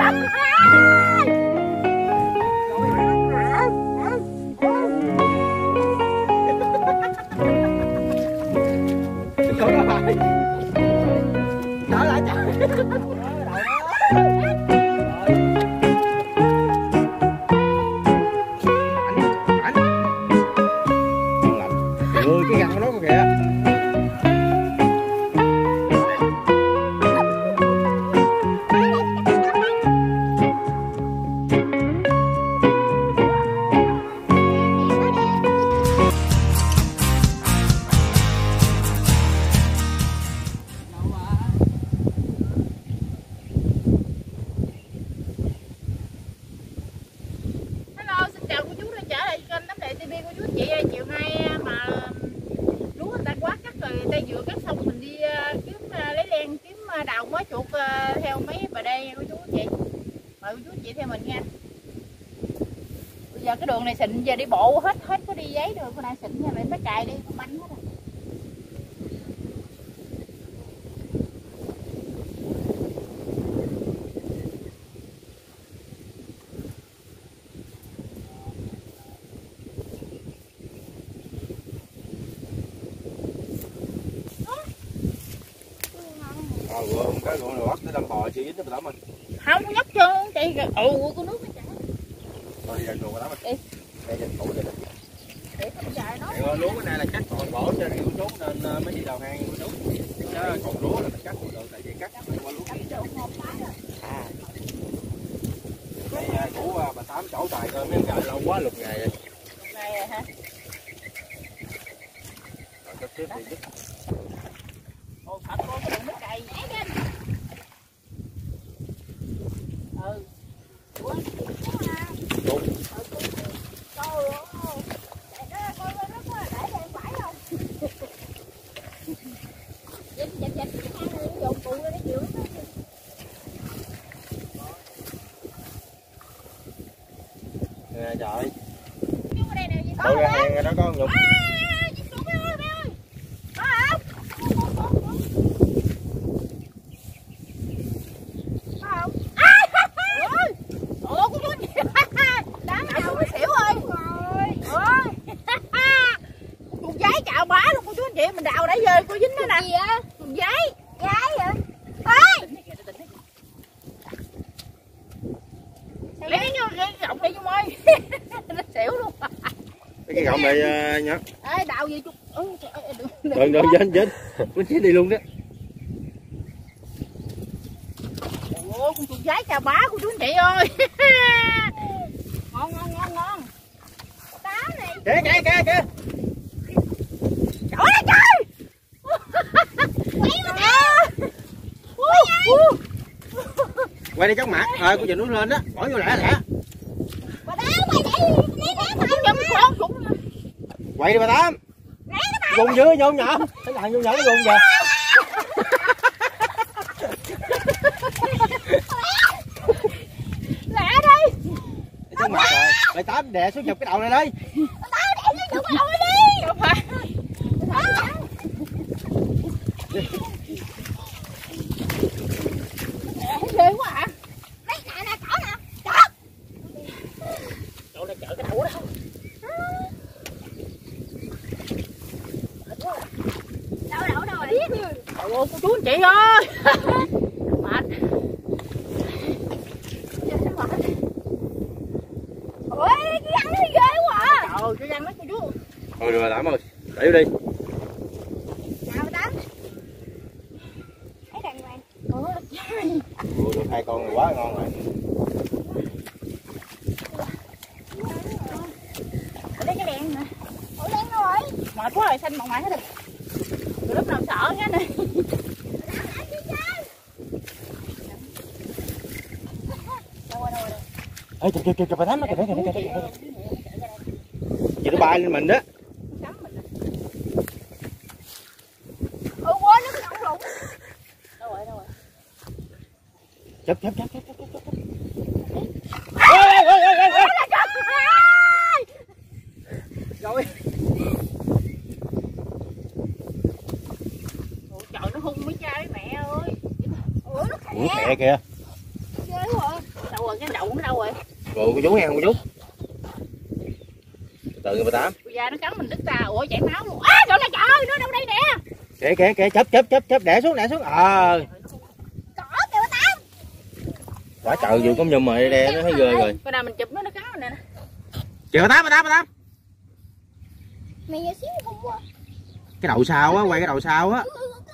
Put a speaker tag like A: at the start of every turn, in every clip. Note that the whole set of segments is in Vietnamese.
A: Trở lại trời. Cái găng của nó kìa.
B: Theo mấy bà đê của chú chị, mời chú chị theo mình nha. Bây giờ cái đường này xịn, giờ đi bộ hết có đi giấy được, bữa nay xịn nha, lại phải cài đi không bánh hết rồi.
A: Cái ruộng này bắt tới đâm bò chị dính nó tắm mình.
B: Không có nhóc trơn chị, của nước nó chảy.
A: Rồi giờ ruộng tắm mình. Đây dành củ đây.
B: Để không dài nó.
A: Lúa cái này là cắt còn bổ trên cái xuống nên mới đi đầu hang của đúng. Chứ còn lúa là mình cắt được tại vì cắt qua lúa. À. Đây củ bà Tám chỗ tài coi mấy gà lâu quá lục ngày rồi.
B: Lục ngày rồi hả?
A: Rồi cho tiếp thì dứt.
B: Ồ, thật con cái đường nó cày nhảy lên. Ừ. Ủa,
A: đúng. Nè trời. Đâu ra hàng đó con Nhục.
B: Mình đào đã rơi cô dính nó nè. Gì vậy? Giấy. Giấy vậy? Ê! Lấy cái gọng đi Dung ơi. Nó xỉu luôn.
A: Cái gọng này nhá.
B: Ê đào gì chút.
A: Đừng dính. Quýnh chết đi luôn đó.
B: Ủa con chuột giấy chào bá của chú anh chị ơi. Ngon. Tám này.
A: Kìa.
B: Trời ơi trời.
A: Quay đi chóng mặt, cô nhìn nó lên đó, bỏ vô lẹ. Quay đi bà Tám. Vùng dưới vô nhỏ. Thấy thằng vô nhỏ nó vùng kìa.
B: Lẹ đi.
A: Chóng mặt rồi. Bà Tám đè xuống chụp cái đầu này đi.
B: Ghê quá à. Lấy nè cỏ nè. Chỗ này chở cái đầu đó. Đâu rồi. Ôi cô chú anh chị ơi. Mệt. Ôi cái răng nó ghê quá à. Trời cái răng nó cô chú.
A: Thôi được bà Tám ơi, để vô đi.
B: Chào bà Tám. Thấy đàng hoàng.
A: Được 2 con rồi quá ngon rồi.
B: Lấy cái đèn nè. Ủa đèn rồi. Mệt quá rồi xanh mọng mại hết rồi. Từ lúc nào sợ cái này.
A: Ê kìa bà Tám nó kìa. Chị nó bay lên mình đó.
B: Quá nó cái lủng. Đâu rồi.
A: Chụp. Rồi.
B: Ủa trời nó hung mấy cha với mẹ ơi. Ủa nó khè
A: Kìa.
B: Ghê quá. cái đầu nó đâu rồi?
A: Rồi cô chú nghe không cô chú? Từ người 18.
B: Bây giờ nó cắn mình đứt ra, ủa chảy máu luôn. À trời ơi trời ơi, nó đâu đây nè.
A: Kìa chấp đẻ xuống.
B: Có kìa 18.
A: Quả trời vừa cũng nhùm rồi đè nó thấy ghê rồi.
B: Coi nào mình chụp nó cắn rồi nè.
A: Kìa 18.
B: Mày giờ xíu không quá.
A: Cái đầu sau á, quay cái đầu sau á.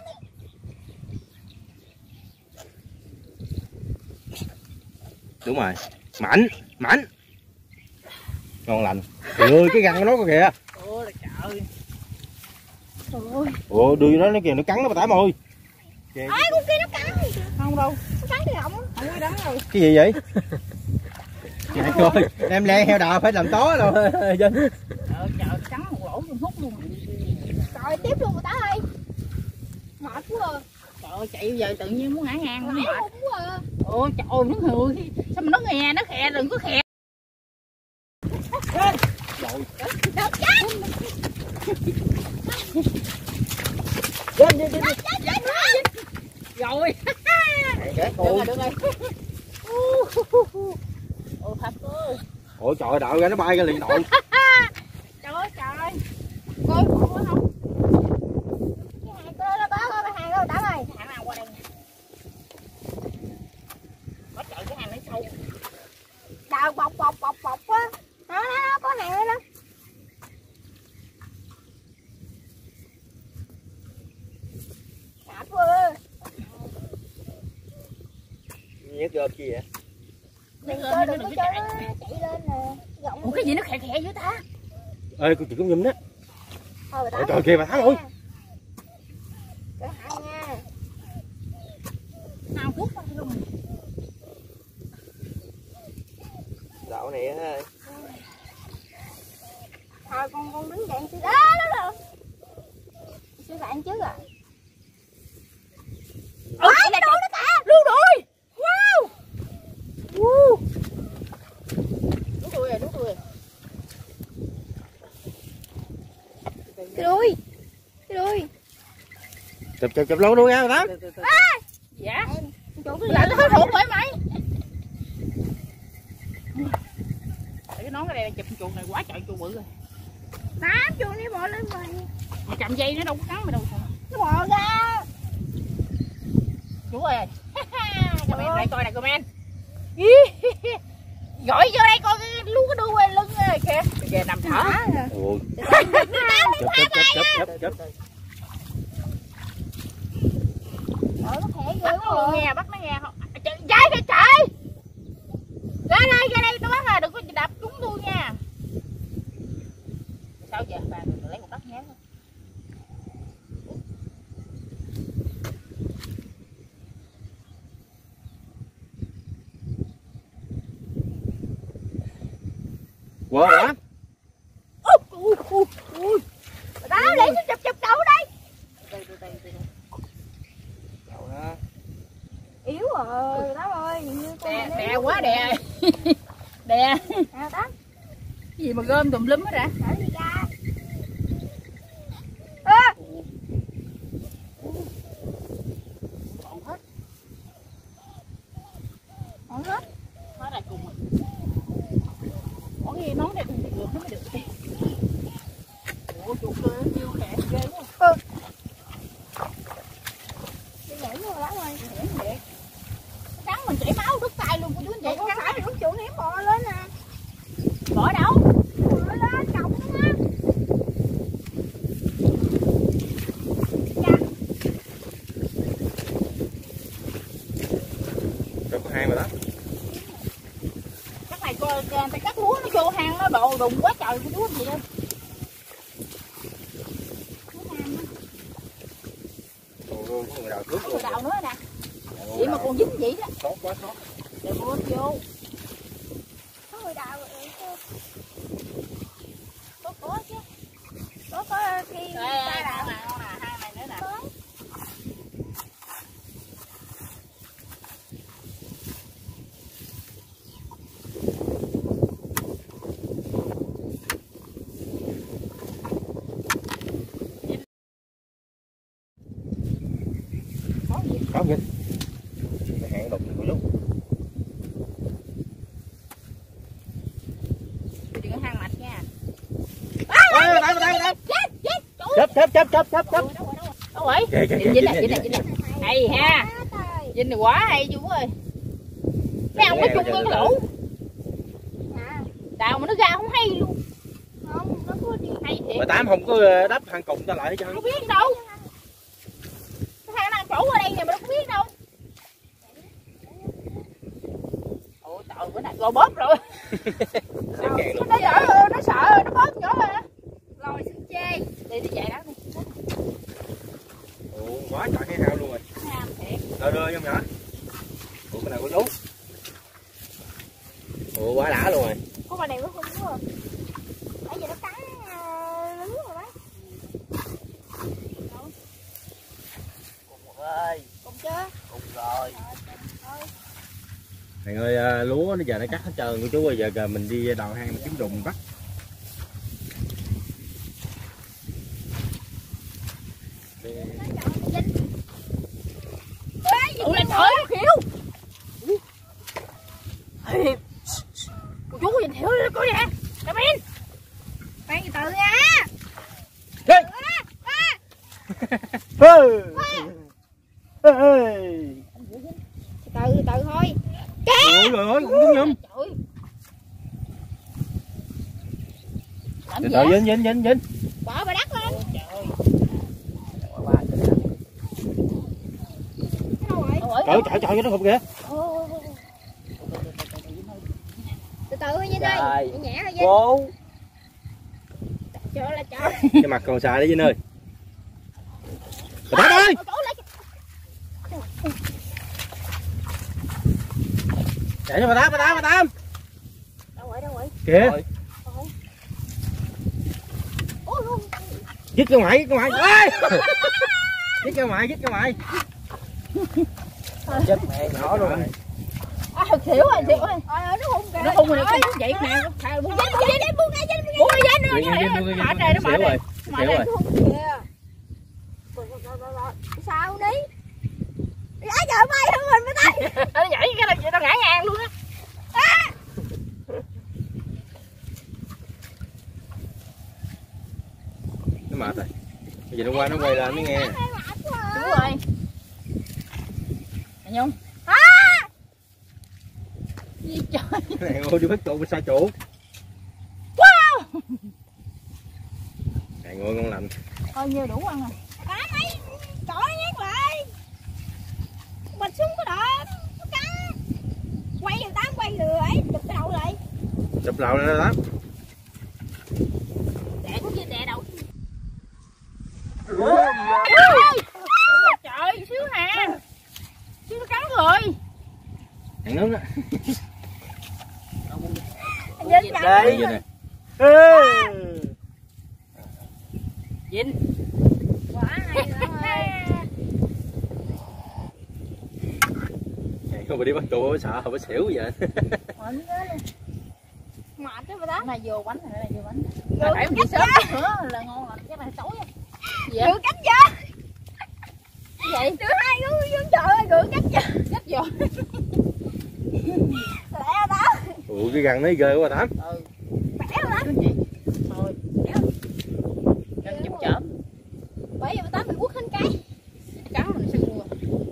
A: Đúng rồi. Mạnh. Ngon lành. Trời ơi cái răng của nó kìa.
B: Ôi là trời. Ôi.
A: Ủa đưa nó kìa, nó cắn nó 18 ơi.
B: Ai con kia nó cắn. Không đâu. Nó cắn cái họng. Không có đắng rồi.
A: Cái gì vậy? Trời ơi, em le heo đò phải làm tối rồi.
B: Trời trời cắn một lỗ luôn hút luôn. Rồi tiếp luôn người ta ơi. Mệt quá à. Trời ơi chạy giờ tự nhiên muốn ngã ngang luôn mệt quá à. Ôi trời ơi nó hừ. Sao mà nó nghe nó khè đừng có khè. Rồi. Rồi. Được rồi. Ôi thật ơi.
A: Ôi trời đợi ra nó bay ra liền đội.
B: Trời ơi trời. Coi phụ quá không? Cái hàng cơ nó bớt cái hàng đó Tám ơi. Hàng nào qua đây nè. Có trời cái hàng nó sâu. Đào bọc á. Đó có hàng đó đó. Ngạp quá.
A: Nhớ gom chi vậy?
B: Đừng có cho nó chạy lên nè. Ủa cái gì nó khè khè dữ ta?
A: Ê cô chị cũng nhum đó.
B: Thôi bà
A: trời kìa bà Thắng ơi.
B: Cẩn thận nha. Nào hút vào luôn.
A: Đậu này ha.
B: Thôi con đứng dậy chứ. Đó rồi. Sư bạn trước à. Ôi cái đồ nó cả. Lưu đuôi. Wow. Đúng đuôi rồi. Cái đuôi.
A: Chụp luôn luôn nha Tám.
B: Dạ. Là nó thụt vậy mày. Cái nón cái đây chụp chuột này quá trời chuột bự rồi. Tám chuột đi bò lên mày. Mày cầm dây nó đâu có cắn mày đâu. Nó bò ra. Chú ơi. Comment lại coi nè comment. Gọi vô đây coi luôn cái đuôi quay lưng rồi kìa. Về nằm thở.
A: Ôi. Chụp.
B: Nó khẽ ghê quá rồi. Bắt nó nghe không? Trái kìa trời. Ra đây nó bắt là đừng có đập trúng tôi nha. Sao giờ bà lấy một đất nhé.
A: Quá hả?
B: Ui. Tao để nó chụp đầu đây.
A: Đầu ha.
B: Yếu rồi Tám ơi, đè quá đè. Đè. Tám. Cái gì mà gom tùm lum hết ra. Đỡ đi ra. Còn hết. Hết rồi cùng rồi. Bỏ cái nón này thì được nó mới được. Ủa chuột kêu khẽ ghê quá. Đi nhảy vô lắm rồi. Cắn mình chảy máu đứt tay luôn cô chú anh chị. Con phải đứt chuột ném bò lên nè. Bò đâu? Bò lên cổng đó á.
A: Rồi có hai mà đó.
B: Chắc này coi người ta cắt lúa nó vô hang nó đồ đùng quá trời cô chú anh chị ơi.
A: Có người đào trước
B: Có người đào nữa nè. Vậy mà còn dính vậy đó.
A: Sót quá sót.
B: Để mua vô. Có người đào rồi. Có chứ. Có khi ta đào. Hang này nữa nè.
A: Có gì? Hẹn đục cô chú. chấp.
B: Đâu rồi? Vinh này. Hay ha. Vinh này quá hay chú ơi. Mấy ông có chung cái lỗ. Đào mà nó ra không hay luôn. Không, nó có đi hay thiệt.
A: Bà Tám không có đắp hàng cụm ta lại cho.
B: Không biết đâu. Cái thằng đang chủ ở đây nè mà nó không biết đâu. Ôi trời, bữa nay rồi bóp rồi. Nó sợ, nó bóp chỗ rồi đó. Rồi xin chê. Đi về đó đi.
A: Ủa, quá trời hay hao luôn rồi.
B: Ham thiệt.
A: Đưa trong nhỏ. Ủa cái này của chú. Ủa quá đã luôn rồi.
C: Con bà này nó không đúng rồi. Nãy giờ nó cắn lưới rồi đấy.
A: Cùng ơi.
C: Cùng chưa?
A: Cùng rồi. Thằng ơi, lúa nó giờ nó cắt hết trơn của chú ơi, giờ mình đi đào hang mình kiếm đùng bắt.
B: Ủa là trời nó khiêu. Cô chú nhìn hiểu cô nè. Cầm in.
C: Bạn từ từ nha. Từ từ thôi.
A: Ôi trời ơi, cũng đúng không?
B: Trời.
A: Từ từ Vinh.
C: Bỏ bà đất lên.
A: Trời nó không kìa.
C: Từ từ thôi Vinh ơi. Nhẹ thôi Vinh.
A: Cô.
C: Trời là trời.
A: Cái mặt còn xài đấy Vinh ơi. Bà Tám ơi. Chạy cho bà Tám.
C: Đâu rồi?
A: Kìa. Dứt ra ngoài. Ê! Dứt ra ngoài. Chết mẹ nhỏ luôn rồi.
B: Thật xỉu rồi.
C: Nó hung kìa.
B: Nó hung rồi, nó vậy nè. Buông dây nữa. Nó trời nó mở đây. Mở đây.
C: Sao đi? Giá trời bay hơn mình mới thấy.
B: Nó nhảy cái này nó ngã ngang luôn á.
A: Nó mệt rồi. Bây giờ nó qua nó quay lên mới nghe.
B: Đúng rồi. Anh Nhung. Gì trời.
A: Cái này ô chú biết trụ sao chủ.
B: Wow.
A: Này ngồi ngon lành.
B: Coi như đủ ăn rồi.
C: Mấy trời nhét lại. Bịch xuống có đợt. Nó cắn. Quay rồi Tám quay lừa ấy, chụp cái đầu lại.
A: Chụp lầu này Tám.
B: Đẻ cũng như đẻ đầu. Trời xíu hà. Xíu nó cắn rồi.
A: Thằng nước đó.
C: Vinh
A: Đây Vinh này.
B: Vinh.
C: Quá hay rồi.
A: Không phải đi bắt tụi sợ không phải xỉu vậy.
C: Mệt chứ mà đó.
B: Này vô bánh này vô bánh.
C: Gửi
B: Phải
C: cách
B: sớm
C: chưa?
B: nữa là ngon rồi. Cái này tối.
C: Gửi cách chưa? Vậy? Thứ hai gửi trời ơi, gửi cách chưa?
B: Cách vô.
C: Lẹ đó.
A: Ủa cái găng nó ghê quá Tám.
C: Khỏe lắm.
B: Thôi. Căng chụp chởm.
C: Bởi vì Tám bị quất lên cái.
B: Cắn mình sưng luôn.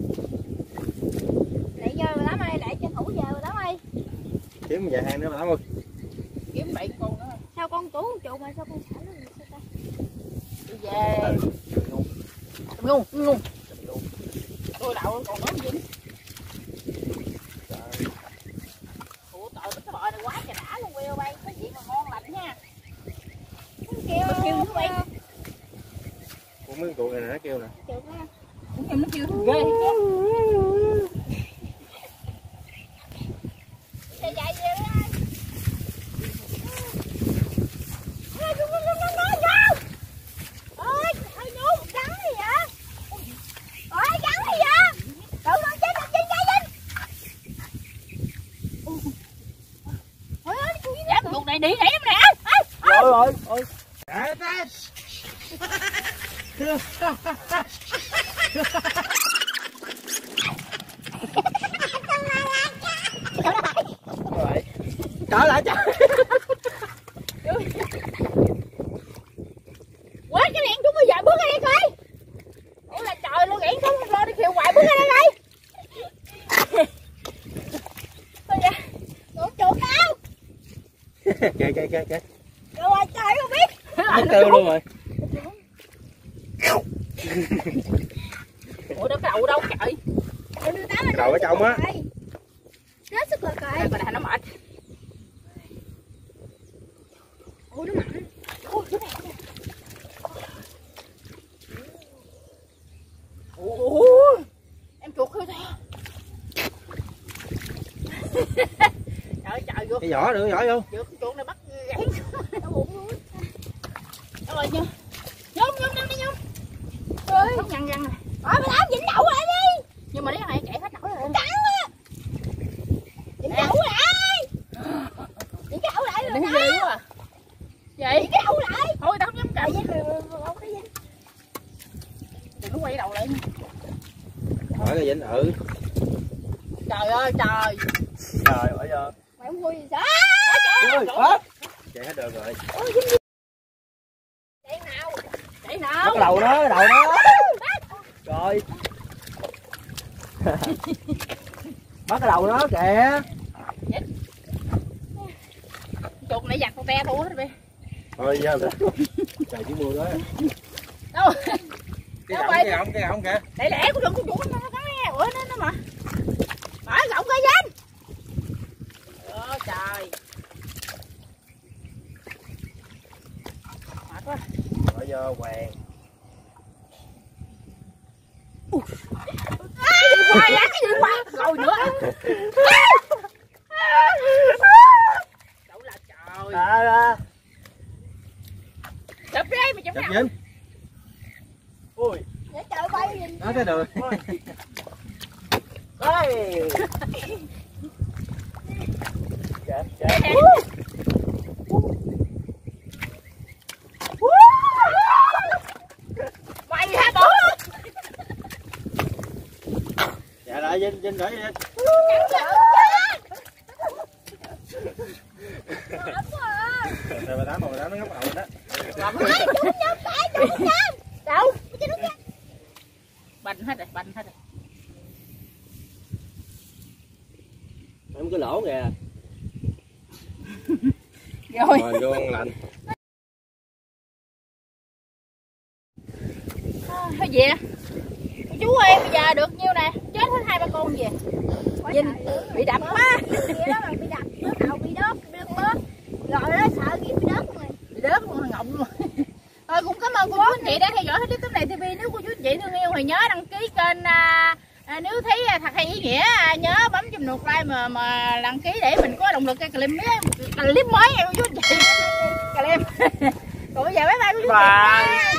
C: Lại giờ Tám ơi, lại tranh thủ giờ Tám ơi.
A: Kiếm vài hang nữa Tám ơi.
B: Kiếm 7 con nữa.
C: Sao con tủ trụ mà sao con xả nó sao ta?
B: Đi về. Ngung. Tôi đậu còn nói gì. Ủa trời cái bò này quá trời đã luôn queo bay. Cái gì mà ngon lành nha.
C: Kêu
B: Nó kêu nó bay.
A: Cũng mấy tụi này nè nó kêu nè.
B: Cũng em nó kêu ghê hết chứ.
C: Chạy về đó. Ôi, ơi Nhung, cắn gì vậy? Ôi, cắn gì vậy? Tự con chết trên cây Vinh.
B: Ôi ơi, chú dám cuộc này đi nãy em nè.
A: Rồi. Trở lại trời.
B: Quá cái đèn chúng bây giờ bước
A: kìa.
C: Rồi trời không biết.
A: Mất tiêu luôn rồi.
B: Ủa đâu cái đậu đâu trời.
A: Đầu ở trong á.
C: Rất sức lực
B: Đây
C: rồi.
B: coi nó mệt.
C: Ủa nó mặn. Ủa cái này.
B: Ủa em chuột thôi ta. Trời trời vô.
A: Cái vỏ nữa, vỏ vô.
B: Được con chuột này bắt gãy. Nó bụng luôn. Rồi nha. Nhôm đi nhôm. Ơi, không nhăn răng này.
C: Mày làm dính đậu lại đi.
B: Nhưng mà cái này chạy hết nổi rồi.
C: Cắn á. Dính đậu lại. Dính cái đậu lại rồi
B: Nó
C: đó.
B: ghê quá à. Vậy?
C: Dính cái đậu lại.
B: Thôi tao không dám cầm.
C: Không cái gì.
B: Đừng có quay đầu lại.
A: Hỏi cái dính
B: Trời ơi trời.
A: Trời ơi giờ.
C: Mày không vui gì sao?
A: Ôi, ớt. Chạy hết đường rồi.
C: Chạy nào?
B: Chạy nào?
A: Bắt đầu đó. Rồi. Bắt cái đầu nó kìa.
B: Chuột này giặt con te thua hết đi.
A: Thôi giờ trời chỉ mưa đó.
B: Đâu?
A: Cái gọng kìa.
B: Để lẻ của đừng con chuột nó cắn nghe. Ủa nó mà. Mở gọng coi danh. Ôi trời. Mệt quá.
A: Rồi giờ hoàng.
B: Khoai á, cái gì khoai rồi nữa. Đâu là trời. Chụp đi mày chụp
A: Chụp
B: nào.
A: dính. Ui.
C: Để trời bay nhìn.
A: Nó cái đường. Ôi. Chết.
B: Mày hả bỏ.
A: Dạ lại Vinh rồi Vinh. Rồi bà tám nó ngóc đầu rồi đó.
B: Đâu? Bành hết rồi.
A: Em cái lỗ kìa.
B: Rồi.
A: Rồi vô ăn lạnh.
B: Thôi về. Chú ơi bây giờ được nhiêu nè. Chết hết 2-3 con về. Vinh bị đập quá.
C: Vậy đó mà bị đập, nó đầu bị đớt, bớt. Rồi đó sợ gì bị đớt rồi.
B: Bị đớt luôn ngọng luôn. Thôi cũng cảm ơn cô chú anh chị đã theo dõi hết clip này TV. Nếu cô chú anh chị thương yêu thì nhớ đăng ký kênh. Nếu thấy thật hay ý nghĩa nhớ bấm chùm nút like mà đăng ký để mình có động lực cái clip mới em cô chú anh chị. Còn bây giờ bye bye cô chú anh chị.